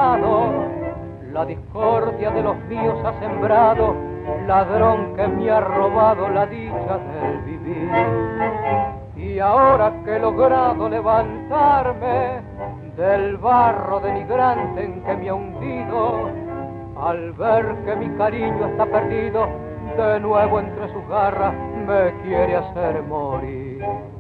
pasado, la discordia de los míos ha sembrado, ladrón que me ha robado la dicha del vivir. Y ahora que he logrado levantarme del barro denigrante en que me ha hundido, al ver que mi cariño está perdido, de nuevo entre sus garras me quiere hacer morir.